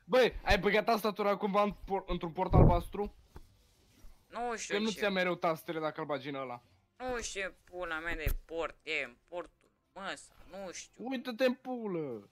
Băi, ai băgat tastatura cumva într-un port albastru? Nu știu Că nu ce. ți-a mereu tastele dacă îl bagi în ăla. Nu știu ce pula mea de port e în portul ăsta, nu știu. Uită-te în pulă!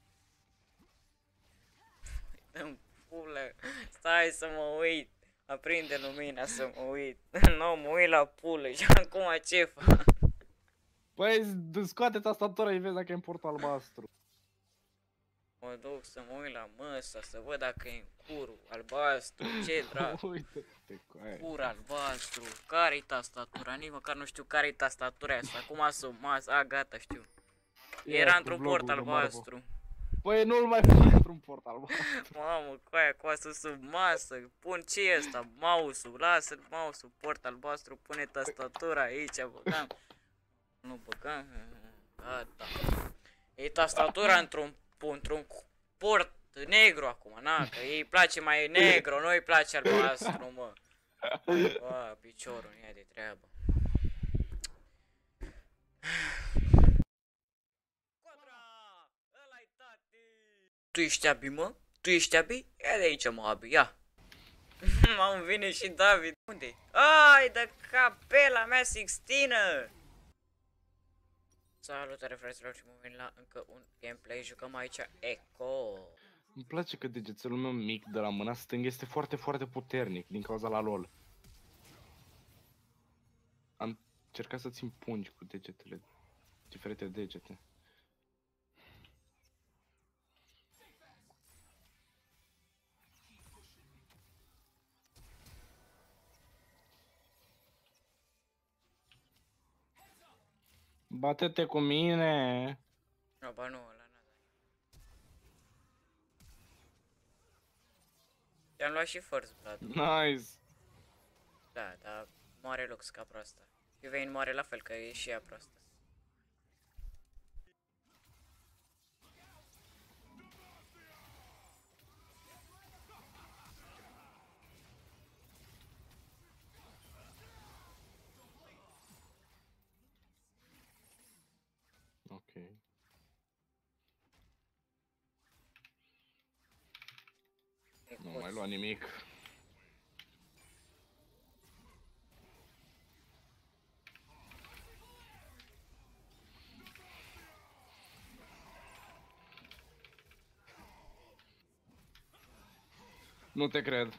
În pulă. Stai să mă uit. Aprinde lumina să mă uit. Nu, mă uit la pulă și acum ce fac? Păi, scoate tastatura și vezi dacă e în port albastru. Mă duc să mă uit la măsa, să văd dacă e în curul albastru, ce dracu. Uite-te cu aia. Cur albastru, care-i tastatura? Nici măcar nu știu care-i tastatura asta. Acum sub masă, a gata știu. Era într-un port albastru. Păi nu-l mai pui într-un port albastru. Mamă, cu aia coasă sub masă. Pun ce e ăsta? Mouse-ul, lasă-l mouse-ul, port albastru, pune tastatura aici, băgam. Nu băgam, gata. E tastatura într-un port negru acum, na, că ei place mai negru, nu îi place albastru, mă. Bă, piciorul nu e de treabă. Quadra! Ăla-i tati! Tu ești abi, mă? Tu ești abi? Ia de aici, mă, abi, ia! M-am vine și David. Unde-i? Ai, de capela mea Sixtină! Salutare, fraților, și mă vin la încă un gameplay. Jucăm aici Echo. Îmi place că degețelul meu mic de la mâna stângă este foarte, foarte puternic din cauza la LOL. Am încercat să-ți împungi cu degetele, diferite degete. Bate-te cu mine! No, ba nu, ăla n-a dat. I-am luat și first blood. Nice! Da, dar moare Lux ca proastă. Și Vayne moare la fel, că e și ea proastă. Ok. Nu mai lua nimic. Nu te cred.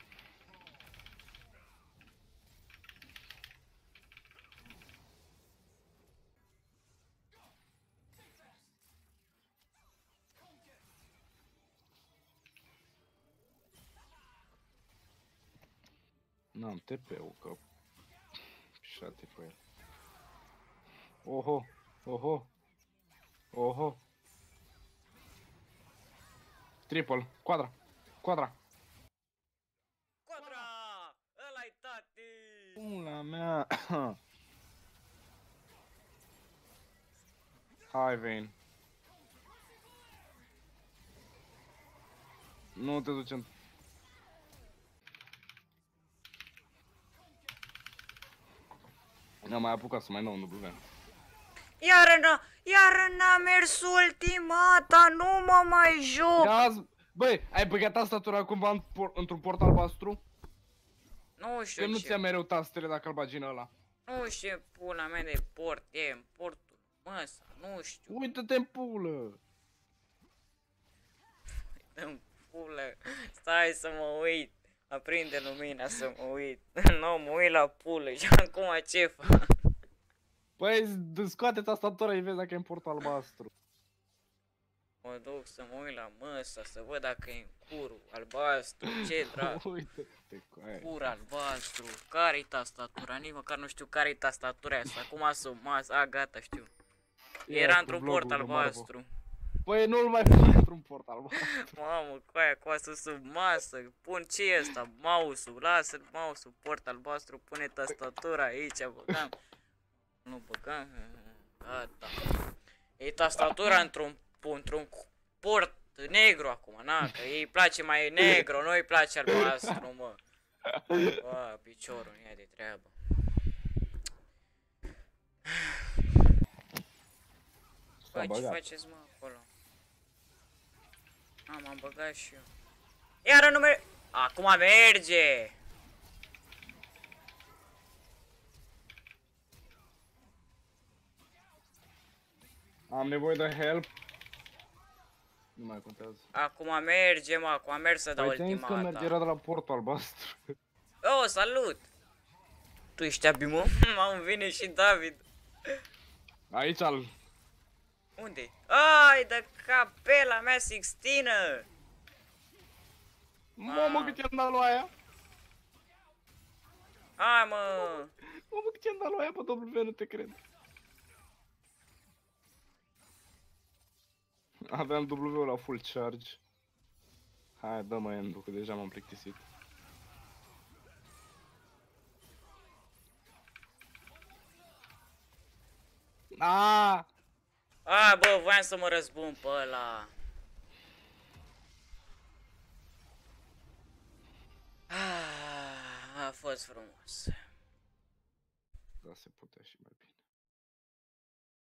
N-am TP-ul, că... Șate pe el. Oho! Oho! Oho! Triple! Quadra! Quadra! Quadra! Ăla-i tati! Pula mea! Hai, Vayne! Nu te duci în... N-am mai apucat să mai nou în W. Iar n-a mers ultimata, nu mă mai joc! Băi, ai băgat tastatura cumva într-un port albastru? Nu Că știu nu ce. ți-a mereu tastele dacă îl bagi în ăla. Nu știu ce pula mea de port e în portul ăsta, nu știu. Uită-te în pulă! În pulă. Stai să mă uit. Aprinde lumina să mă uit. Nu, mă uit la pulă și acum ce fac? Păi, scoate tastatura și vezi dacă e în port albastru. Mă duc să mă uit la măsa, să văd dacă e în curul albastru, ce dracu. Uite-te cu aia. Cur albastru, care-i tastatura? Nici măcar nu știu care-i tastatura asta. Acum sub masă, a gata știu. Era într-un port albastru. Păi nu-l mai pui într-un port albastru. Mamă, cu aia coasă sub masă. Pun ce e ăsta? Mouse-ul, lasă-l mouse-ul, port albastru, pune tastatura aici, băgam. Nu băgam, gata. E tastatura într-un port negru acum, na, că ei place mai negru, nu îi place albastru, mă. Bă, piciorul nu e de treabă. Bă, ce faceți, mă, acolo? M-am băgat și eu. Iar Acum merge! Am nevoie de help. Nu mai contează. Acum merge, mă, acum merg să dau Păi ți-am zis că ultima mergerea ta. de la portul albastru. Oh, salut! Tu ești abi, mă? Mă, vine și David. Aici al... Unde? Ai, de capela mea Sixtină! Mamă, cât i-am dat lui aia! Hai, mă! Mamă, cât i-am dat lui aia pe W, nu te cred. Aveam W-ul la full charge. Hai, dă-mă Endu, că deja m-am plictisit. Aaaa! A, bă, voiam să mă răzbun pe ăla. A fost frumos. Da, se putea și mai bine.